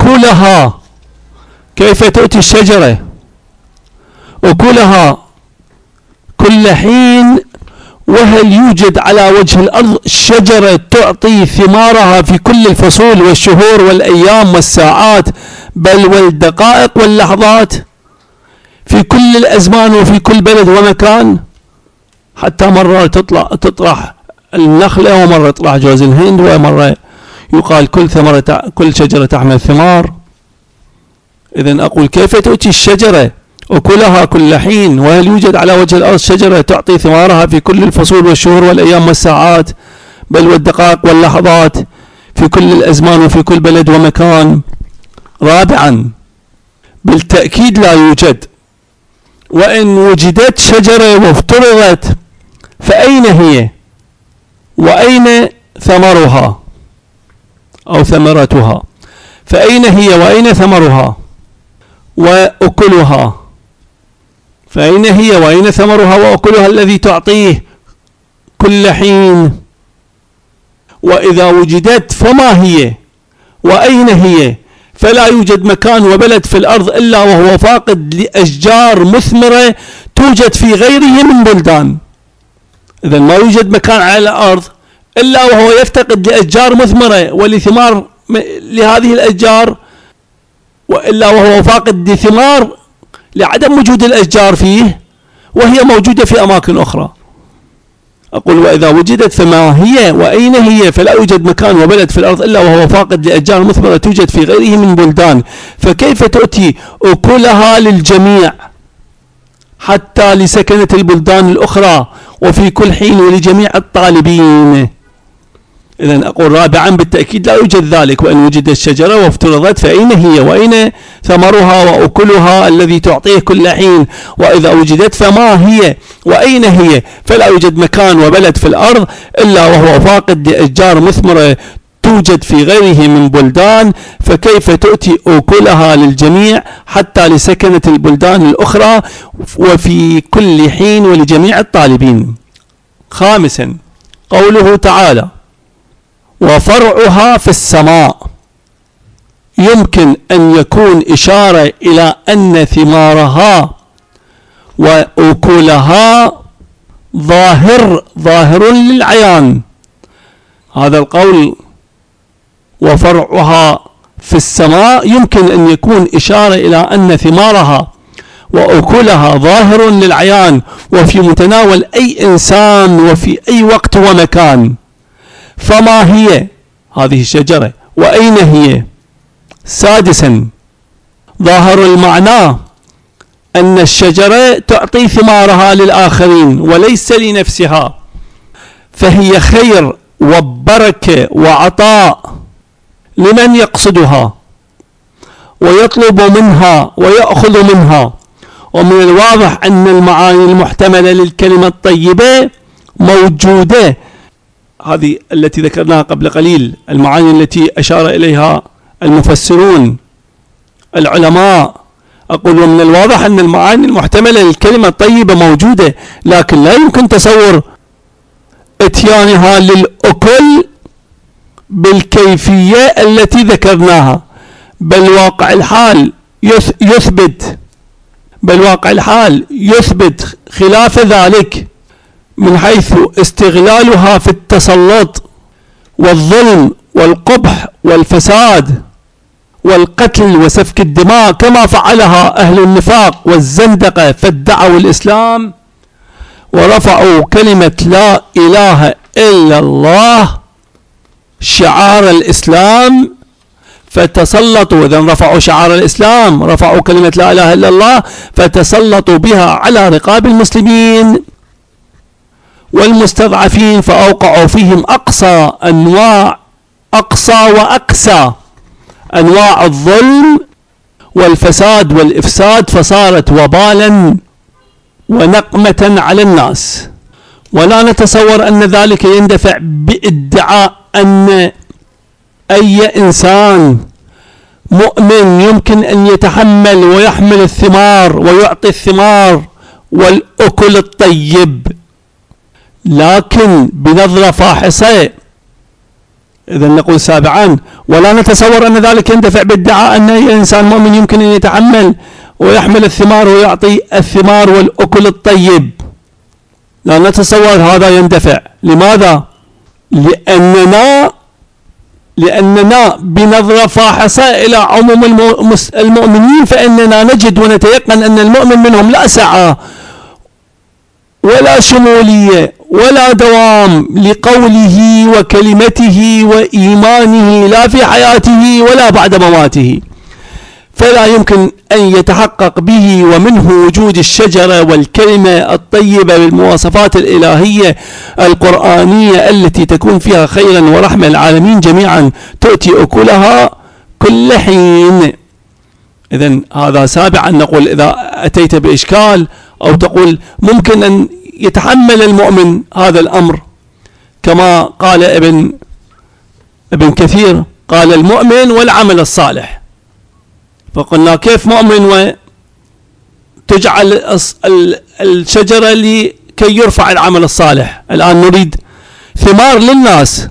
أكلها، كيف تؤتي الشجرة أكلها كل حين وهل يوجد على وجه الأرض شجرة تعطي ثمارها في كل الفصول والشهور والأيام والساعات بل والدقائق واللحظات في كل الأزمان وفي كل بلد ومكان؟ حتى مرة تطلع تطرح النخلة ومرة تطرح جوز الهند ومرة يقال كل ثمرة كل شجرة تحمل ثمار. إذن أقول كيف تؤتي الشجرة أكلها كل حين وهل يوجد على وجه الأرض شجرة تعطي ثمارها في كل الفصول والشهور والأيام والساعات بل والدقائق واللحظات في كل الأزمان وفي كل بلد ومكان؟ رابعا بالتأكيد لا يوجد. وإن وجدت شجرة وافترضت فأين هي وأين ثمرها أو ثمرتها؟ فأين هي وأين ثمرها وأكلها؟ فأين هي وأين ثمرها وأكلها الذي تعطيه كل حين؟ وإذا وجدت فما هي وأين هي؟ فلا يوجد مكان وبلد في الأرض إلا وهو فاقد لأشجار مثمرة توجد في غيره من بلدان. إذن ما يوجد مكان على الأرض إلا وهو يفتقد لأشجار مثمرة ولثمار لهذه الأشجار، وإلا وهو فاقد لثمار لعدم وجود الأشجار فيه وهي موجودة في أماكن أخرى. أقول وإذا وجدت فما هي وأين هي؟ فلا يوجد مكان وبلد في الأرض إلا وهو فاقد لأشجار مثمرة توجد في غيره من بلدان، فكيف تؤتي أكلها للجميع حتى لسكنة البلدان الأخرى وفي كل حين ولجميع الطالبين؟ إذن أقول رابعا بالتأكيد لا يوجد ذلك. وإن وجدت الشجرة وافترضت فأين هي وأين ثمرها وأكلها الذي تعطيه كل حين؟ وإذا وجدت فما هي وأين هي؟ فلا يوجد مكان وبلد في الأرض إلا وهو فاقد لأشجار مثمرة توجد في غيره من بلدان، فكيف تؤتي أكلها للجميع حتى لسكنة البلدان الأخرى وفي كل حين ولجميع الطالبين؟ خامسا قوله تعالى وفرعها في السماء، يمكن أن يكون إشارة إلى أن ثمارها وأكلها ظاهر ظاهر للعيان. هذا القول وفرعها في السماء يمكن أن يكون إشارة إلى أن ثمارها وأكلها ظاهر للعيان وفي متناول أي إنسان وفي أي وقت ومكان. فما هي هذه الشجرة وأين هي؟ سادسا ظاهر المعنى أن الشجرة تعطي ثمارها للآخرين وليس لنفسها، فهي خير وبركة وعطاء لمن يقصدها ويطلب منها ويأخذ منها. ومن الواضح أن المعاني المحتملة للكلمة الطيبة موجودة، هذه التي ذكرناها قبل قليل، المعاني التي أشار إليها المفسرون العلماء. أقول ومن الواضح أن المعاني المحتملة للكلمة الطيبة موجودة، لكن لا يمكن تصور اتيانها للأكل بالكيفية التي ذكرناها، بل واقع الحال يثبت بل واقع الحال يثبت خلاف ذلك، من حيث استغلالها في التسلط والظلم والقبح والفساد والقتل وسفك الدماء، كما فعلها أهل النفاق والزندقة فادعوا الإسلام ورفعوا كلمة لا إله إلا الله شعار الإسلام فتسلطوا. إذن رفعوا شعار الإسلام، رفعوا كلمة لا إله إلا الله فتسلطوا بها على رقاب المسلمين والمستضعفين، فأوقعوا فيهم أقصى أنواع أقصى وأقسى أنواع الظلم والفساد والإفساد، فصارت وبالا ونقمة على الناس. ولا نتصور أن ذلك يندفع بادعاء أن أي إنسان مؤمن يمكن أن يتحمل ويحمل الثمار ويعطي الثمار والأكل الطيب، لكن بنظرة فاحصة. إذا نقول سابعا ولا نتصور أن ذلك يندفع بادعاء أن أي إنسان مؤمن يمكن أن يتحمل ويحمل الثمار ويعطي الثمار والأكل الطيب، لا نتصور هذا يندفع. لماذا؟ لأننا لأننا بنظرة فاحصة إلى عموم المؤمنين فإننا نجد ونتيقن أن المؤمن منهم لا سعة ولا شمولية ولا دوام لقوله وكلمته وإيمانه لا في حياته ولا بعد مماته، فلا يمكن أن يتحقق به ومنه وجود الشجرة والكلمة الطيبة بالمواصفات الإلهية القرآنية التي تكون فيها خيرا ورحمة العالمين جميعا تؤتي أكلها كل حين. إذن هذا سابعا نقول إذا أتيت بإشكال أو تقول ممكن أن يتحمل المؤمن هذا الأمر كما قال ابن ابن كثير، قال المؤمن والعمل الصالح، فقلنا كيف مؤمن وتجعل الشجرة لكي يرفع العمل الصالح؟ الآن نريد ثمار للناس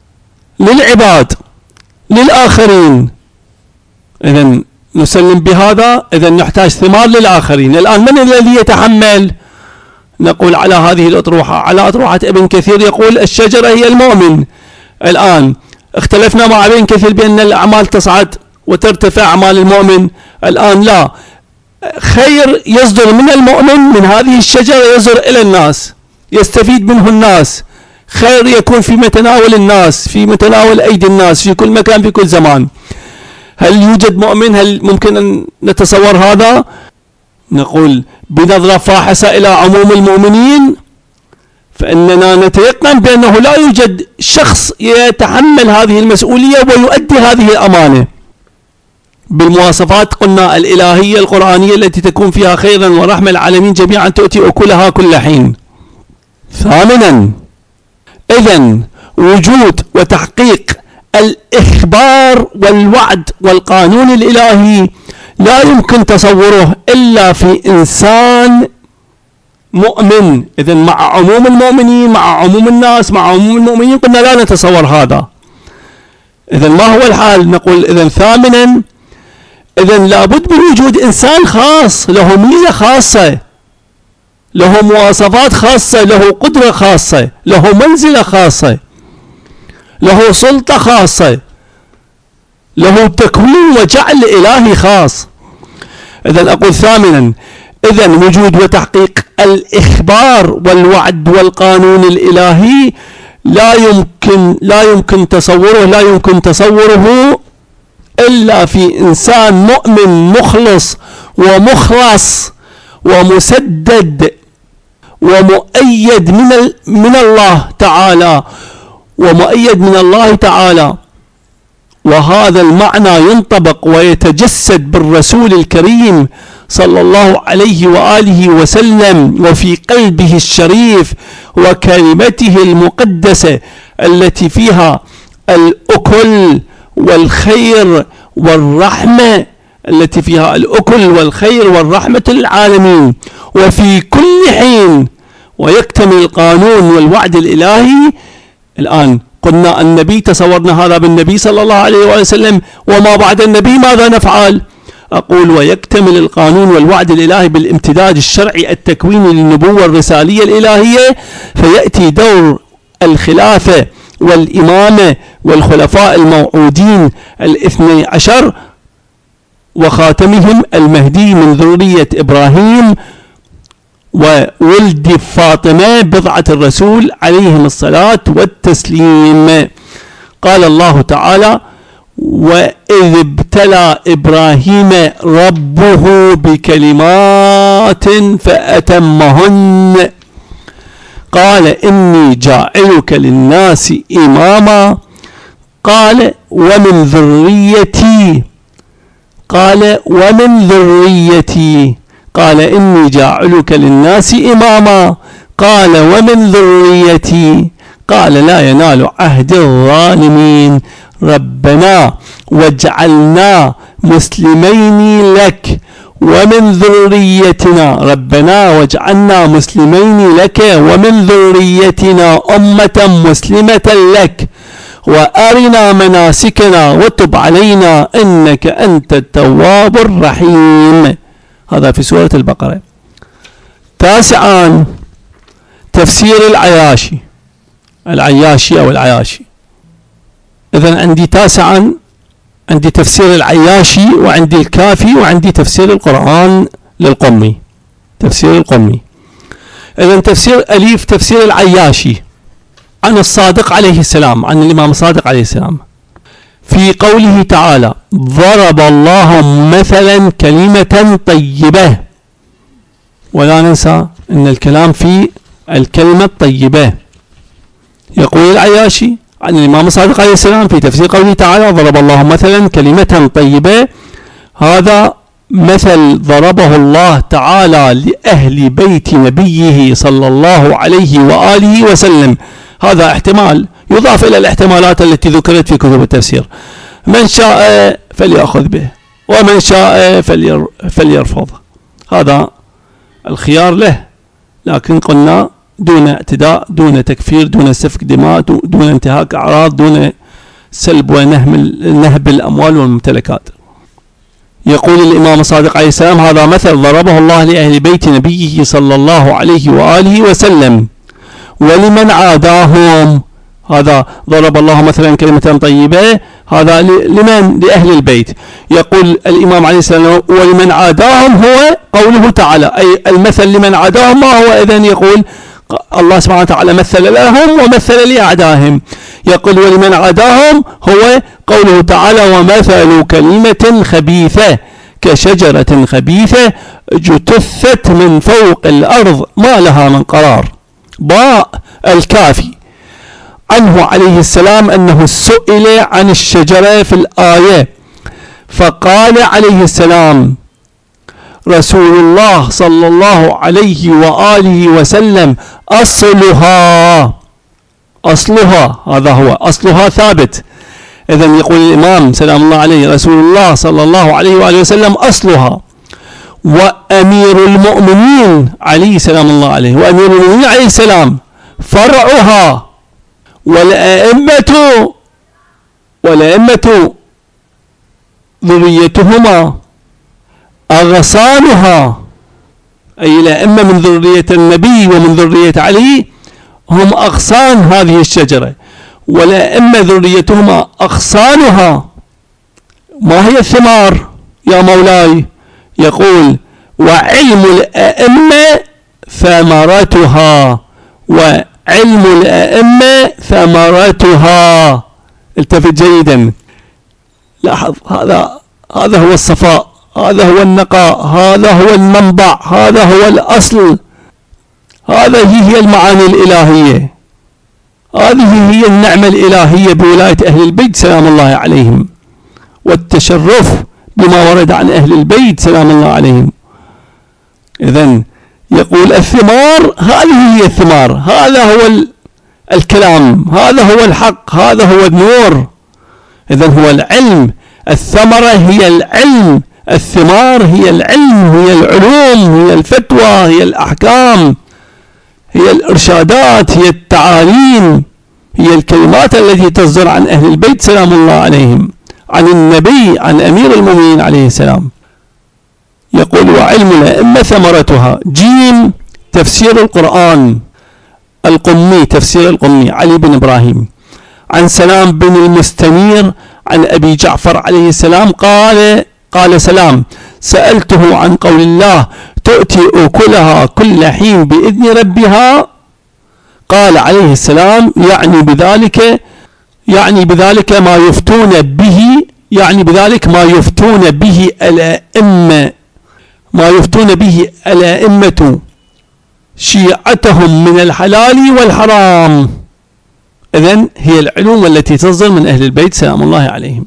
للعباد للآخرين، إذن نسلم بهذا، إذن نحتاج ثمار للآخرين. الآن من الذي يتحمل؟ نقول على هذه الأطروحة، على أطروحة ابن كثير يقول الشجرة هي المؤمن. الآن اختلفنا مع ابن كثير بأن الأعمال تصعد وترتفع أعمال المؤمن، الآن لا، خير يصدر من المؤمن من هذه الشجرة يصدر إلى الناس، يستفيد منه الناس، خير يكون في متناول الناس، في متناول أيدي الناس في كل مكان في كل زمان. هل يوجد مؤمن؟ هل ممكن أن نتصور هذا؟ نقول بنظرة فاحصة إلى عموم المؤمنين فإننا نتيقن بأنه لا يوجد شخص يتحمل هذه المسؤولية ويؤدي هذه الأمانة بالمواصفات قلنا الإلهية القرآنية التي تكون فيها خيرا ورحمة العالمين جميعا تؤتي أكلها كل حين. ثامنا، إذن وجود وتحقيق الإخبار والوعد والقانون الإلهي لا يمكن تصوره إلا في إنسان مؤمن. إذن مع عموم المؤمنين، مع عموم الناس، مع عموم المؤمنين قلنا لا نتصور هذا. إذن ما هو الحال؟ نقول إذن ثامنا، إذن لابد من وجود إنسان خاص له ميزة خاصة، له مواصفات خاصة، له قدرة خاصة، له منزلة خاصة، له سلطة خاصة، له تكوين وجعل إلهي خاص. إذن أقول ثامنا، إذن وجود وتحقيق الإخبار والوعد والقانون الإلهي لا يمكن لا يمكن تصوره لا يمكن تصوره إلا في إنسان مؤمن مخلص ومخلص ومسدد ومؤيد من من الله تعالى ومؤيد من الله تعالى. وهذا المعنى ينطبق ويتجسد بالرسول الكريم صلى الله عليه وآله وسلم وفي قلبه الشريف وكلمته المقدسة التي فيها الأكل والخير والرحمة، التي فيها الأكل والخير والرحمة للعالمين وفي كل حين، ويكتمل القانون والوعد الإلهي. الآن قلنا النبي، تصورنا هذا بالنبي صلى الله عليه وآله وسلم، وما بعد النبي ماذا نفعل؟ أقول ويكتمل القانون والوعد الإلهي بالامتداد الشرعي التكويني للنبوة الرسالية الإلهية، فيأتي دور الخلافة والإمامة والخلفاء الموعودين الاثني عشر وخاتمهم المهدي من ذرية إبراهيم وولد فاطمة بضعة الرسول عليهم الصلاة والتسليم. قال الله تعالى: وإذ ابتلى إبراهيم ربه بكلمات فأتمهن قال إني جاعلك للناس إماما قال ومن ذريتي قال ومن ذريتي قال إني جاعلك للناس إماما قال ومن ذريتي قال لا ينال عهد الظالمين ربنا واجعلنا مسلمين لك ومن ذريتنا ربنا واجعلنا مسلمين لك ومن ذريتنا أمة مسلمة لك وأرنا مناسكنا وتب علينا إنك أنت التواب الرحيم. هذا في سورة البقرة. تاسعا، تفسير العياشي العياشي أو العياشي. إذن عندي تاسعا عندي تفسير العياشي، وعندي الكافي، وعندي تفسير القرآن للقمي، تفسير القمي. إذن تفسير أليف تفسير العياشي عن الصادق عليه السلام، عن الإمام الصادق عليه السلام، في قوله تعالى: ضرب الله مثلا كلمة طيبة. ولا ننسى أن الكلام في الكلمة الطيبة. يقول العياشي عن الإمام الصادق عليه السلام في تفسير قوله تعالى: ضرب الله مثلا كلمة طيبة، هذا مثل ضربه الله تعالى لأهل بيت نبيه صلى الله عليه وآله وسلم. هذا احتمال يضاف إلى الاحتمالات التي ذكرت في كتب التفسير. من شاء فليأخذ به، ومن شاء فلير فليرفض، هذا الخيار له، لكن قلنا دون اعتداء، دون تكفير، دون سفك دماء، دون انتهاك أعراض، دون سلب ونهب الأموال والممتلكات. يقول الإمام الصادق عليه السلام: هذا مثل ضربه الله لأهل بيت نبيه صلى الله عليه وآله وسلم ولمن عاداهم. هذا ضرب الله مثلا كلمة طيبة، هذا لمن؟ لأهل البيت. يقول الإمام عليه السلام: ولمن عاداهم هو قوله تعالى، أي المثل لمن عاداهم ما هو؟ إذن يقول الله سبحانه وتعالى مثل لهم ومثل لأعدائهم. يقول ولمن عاداهم هو قوله تعالى: ومثل كلمة خبيثة كشجرة خبيثة اجتثت من فوق الأرض ما لها من قرار. باء الكافي عنه عليه السلام أنه سئل عن الشجرة في الآية، فقال عليه السلام: رسول الله صلى الله عليه وآله وسلم: أصلها أصلها هذا هو أصلها ثابت. إذن يقول الإمام سلام الله عليه: رسول الله صلى الله عليه وآله وسلم أصلها، وأمير المؤمنين عليه سلام الله عليه وأمير المؤمنين عليه السلام فرعها، والأئمة والأئمة ذريتهما أغصانها، أي الأئمة من ذرية النبي ومن ذرية علي هم أغصان هذه الشجرة، والأئمة ذريتهما أغصانها. ما هي الثمار يا مولاي؟ يقول: وعلم الأئمة ثمرتها، وعلم الأئمة ثمرتها. التفت جيدا، لاحظ، هذا هذا هو الصفاء، هذا هو النقاء، هذا هو المنبع، هذا هو الأصل، هذه هي المعاني الإلهية، هذه هي النعمة الإلهية بولاية أهل البيت سلام الله عليهم، والتشرف بما ورد عن أهل البيت سلام الله عليهم. إذن يقول الثمار، هذه هي الثمار، هذا هو الكلام، هذا هو الحق، هذا هو النور. إذن هو العلم، الثمرة هي العلم، الثمار هي العلم، هي العلوم، هي الفتوى، هي الأحكام، هي الإرشادات، هي التعاليم، هي الكلمات التي تصدر عن أهل البيت سلام الله عليهم، عن النبي، عن أمير المؤمنين عليه السلام. يقول: وعلم الأئمة ثمرتها. جيم تفسير القرآن القمي، تفسير القمي علي بن إبراهيم، عن سلام بن المستنير عن أبي جعفر عليه السلام قال: قال سلام: سألته عن قول الله: تؤتي أكلها كل حين بإذن ربها. قال عليه السلام: يعني بذلك يعني بذلك ما يفتون به يعني بذلك ما يفتون به الأئمة ما يفتون به الأئمة شيعتهم من الحلال والحرام. إذن هي العلوم التي تصدر من أهل البيت سلام الله عليهم.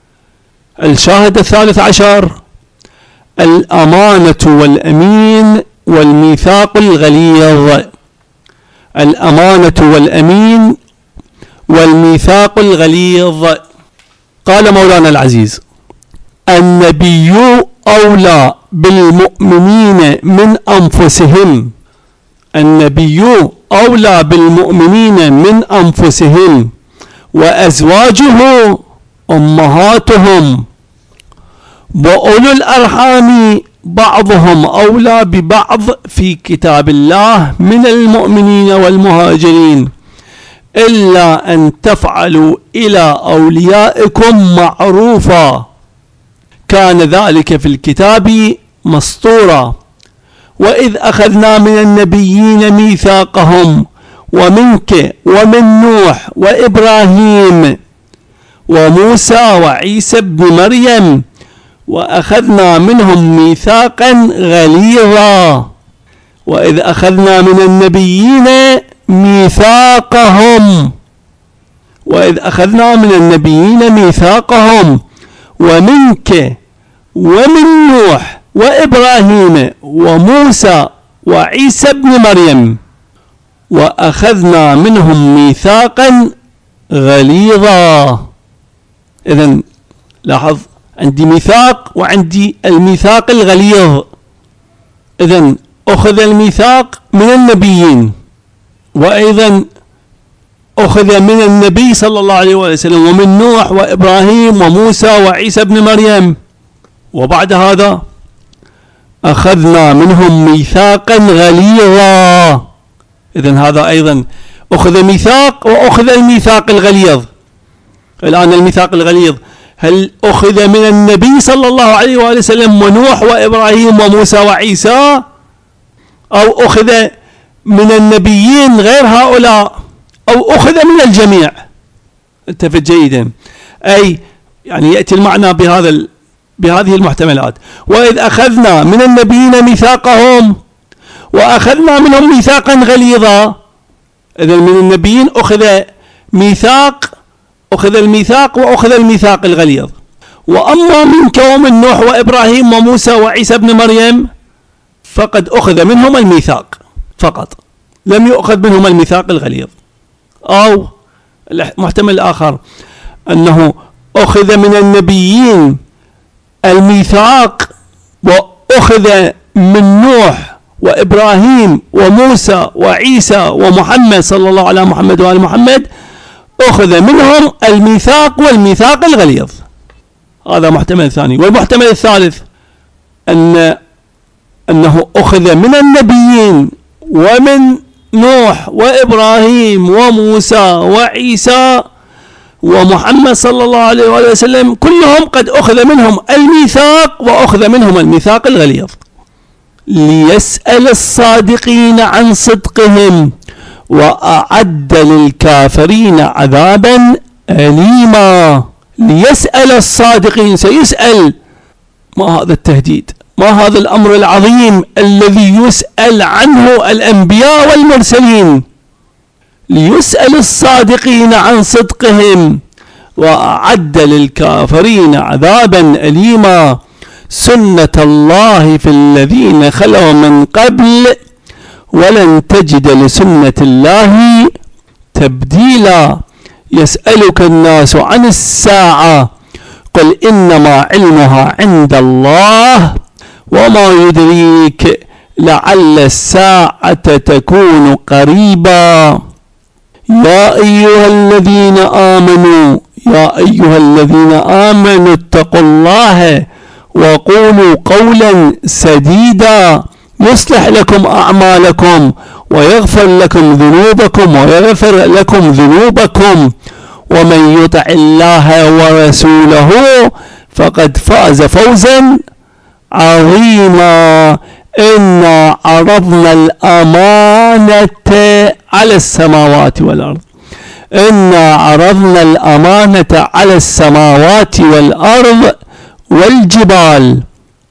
الشاهد الثالث عشر: الأمانة والأمين والميثاق الغليظ. الأمانة والأمين والميثاق الغليظ. قال مولانا العزيز: النبي أولى بالمؤمنين من أنفسهم. النبي أولى بالمؤمنين من أنفسهم، وأزواجه أمهاتهم، وأولو الأرحام بعضهم أولى ببعض في كتاب الله من المؤمنين والمهاجرين إلا أن تفعلوا إلى أوليائكم معروفا كان ذلك في الكتاب مسطورا وإذ أخذنا من النبيين ميثاقهم ومنك ومن نوح وإبراهيم وموسى وعيسى بن مريم وأخذنا منهم ميثاقا غليظا وإذ أخذنا من النبيين ميثاقهم وإذ أخذنا من النبيين ميثاقهم ومنك ومن نوح وإبراهيم وموسى وعيسى بن مريم وأخذنا منهم ميثاقا غليظا. إذن لاحظ عندي ميثاق وعندي الميثاق الغليظ. إذن أخذ الميثاق من النبيين وأيضا أخذ من النبي صلى الله عليه وسلم ومن نوح وإبراهيم وموسى وعيسى بن مريم وبعد هذا أخذنا منهم ميثاقا غليظا. إذن هذا أيضا أخذ ميثاق وأخذ الميثاق الغليظ. الآن الميثاق الغليظ هل أخذ من النبي صلى الله عليه وآله وسلم ونوح وإبراهيم وموسى وعيسى أو أخذ من النبيين غير هؤلاء أو أخذ من الجميع؟ التفت جيدا. أي يعني يأتي المعنى بهذا بهذه المحتملات. وإذ أخذنا من النبيين ميثاقهم وأخذنا منهم ميثاقا غليظا. إذن من النبيين أخذ ميثاق أخذ الميثاق وأخذ الميثاق الغليظ. وأما منك ومن نوح وإبراهيم وموسى وعيسى بن مريم فقد أخذ منهم الميثاق فقط لم يؤخذ منهم الميثاق الغليظ. أو المحتمل الآخر أنه أخذ من النبيين الميثاق وأخذ من نوح وإبراهيم وموسى وعيسى ومحمد صلى الله على محمد وآل محمد أخذ منهم الميثاق والميثاق الغليظ. هذا محتمل ثاني. والمحتمل الثالث أن أنه أخذ من النبيين ومن نوح وإبراهيم وموسى وعيسى ومحمد صلى الله عليه وآله وسلم كلهم قد أخذ منهم الميثاق وأخذ منهم الميثاق الغليظ ليسأل الصادقين عن صدقهم وأعد للكافرين عذابا أليما. ليسأل الصادقين، سيسأل. ما هذا التهديد؟ ما هذا الأمر العظيم الذي يسأل عنه الأنبياء والمرسلين؟ ليسأل الصادقين عن صدقهم وأعد للكافرين عذابا أليما. سنة الله في الذين خلوا من قبل ولن تجد لسنة الله تبديلا. يسألك الناس عن الساعة قل إنما علمها عند الله وما يدريك لعل الساعة تكون قريبا. يا أيها الذين آمنوا يا أيها الذين آمنوا اتقوا الله وقولوا قولا سديدا يصلح لكم أعمالكم ويغفر لكم ذنوبكم ويغفر لكم ذنوبكم ومن يطع الله ورسوله فقد فاز فوزا عظيما. إنا عرضنا الأمانة على السماوات والأرض إنا عرضنا الأمانة على السماوات والأرض والجبال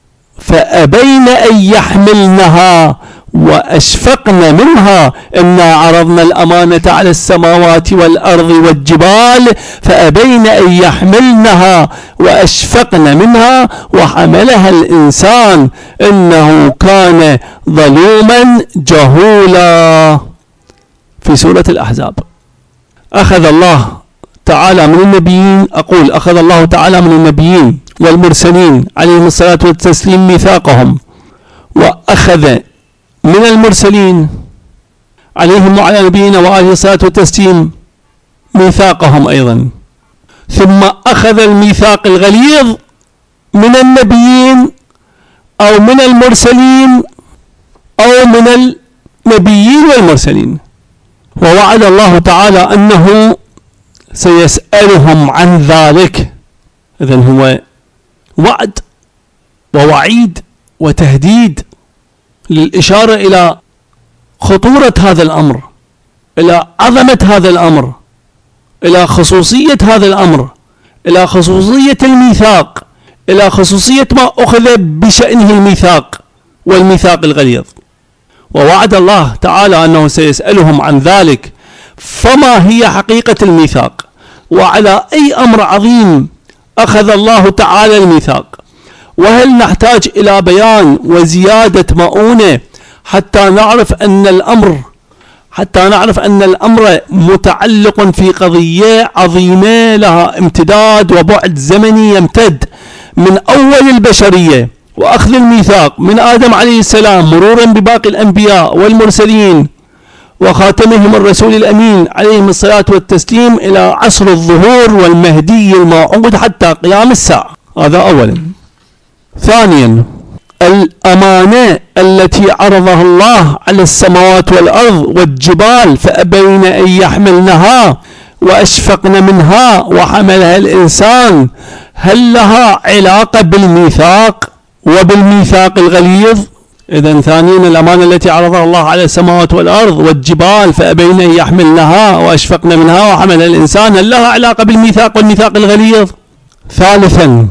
فأبين أن يحملنها وأشفقن منها. إنا عرضنا الأمانة على السماوات والأرض والجبال فأبين أن يحملنها وأشفقن منها وحملها الإنسان إنه كان ظلوما جهولا. في سورة الأحزاب. أخذ الله تعالى من النبيين أقول أخذ الله تعالى من النبيين والمرسلين عليهم الصلاة والتسليم ميثاقهم وأخذ من المرسلين عليهم وعلى نبينا وآله الصلاة والتسليم ميثاقهم أيضا. ثم أخذ الميثاق الغليظ من النبيين أو من المرسلين أو من النبيين والمرسلين. ووعد الله تعالى أنه سيسألهم عن ذلك. إذن هو وعد ووعيد وتهديد للإشارة إلى خطورة هذا الأمر، إلى عظمة هذا الأمر، إلى خصوصية هذا الأمر، إلى خصوصية الميثاق، إلى خصوصية ما أخذ بشأنه الميثاق والميثاق الغليظ. ووعد الله تعالى أنه سيسألهم عن ذلك. فما هي حقيقة الميثاق؟ وعلى أي أمر عظيم أخذ الله تعالى الميثاق؟ وهل نحتاج إلى بيان وزيادة مؤونة حتى نعرف أن الأمر حتى نعرف أن الأمر متعلق في قضية عظيمة لها امتداد وبعد زمني يمتد من أول البشرية وأخذ الميثاق من آدم عليه السلام مرورا بباقي الأنبياء والمرسلين وخاتمهم الرسول الأمين عليهم الصلاة والتسليم إلى عصر الظهور والمهدي الموعود حتى قيام الساعة. هذا أولا. ثانيا، الأمانة التي عرضها الله على السماوات والأرض والجبال فأبين أن يحملنها وأشفقن منها وحملها الإنسان، هل لها علاقة بالميثاق وبالميثاق الغليظ؟ إذن ثانيا، الأمانة التي عرضها الله على السماوات والأرض والجبال فأبين أن يحملنها وأشفقن منها وحملها الإنسان، هل لها علاقة بالميثاق والميثاق الغليظ؟ ثالثا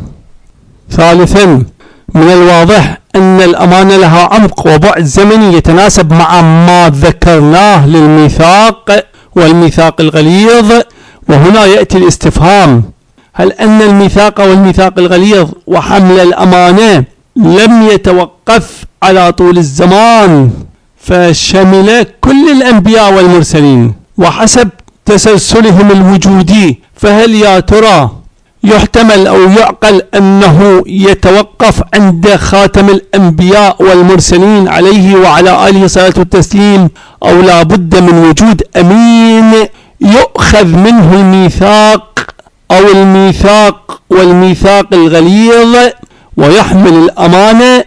ثالثا من الواضح أن الأمانة لها عمق وبعد زمني يتناسب مع ما ذكرناه للميثاق والميثاق الغليظ. وهنا يأتي الاستفهام: هل أن الميثاق والميثاق الغليظ وحمل الأمانة لم يتوقف على طول الزمان فشمل كل الأنبياء والمرسلين وحسب تسلسلهم الوجودي، فهل يا ترى يحتمل أو يعقل أنه يتوقف عند خاتم الأنبياء والمرسلين عليه وعلى آله الصلاة والتسليم، أو لا بد من وجود أمين يؤخذ منه الميثاق أو الميثاق والميثاق الغليظ ويحمل الأمانة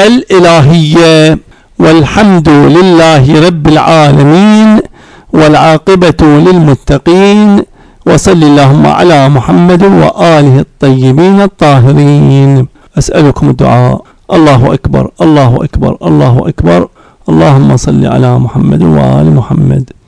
الإلهية؟ والحمد لله رب العالمين والعاقبة للمتقين، وصل اللهم على محمد وآله الطيبين الطاهرين. أسألكم الدعاء. الله أكبر الله أكبر الله أكبر. اللهم صل على محمد وآل محمد.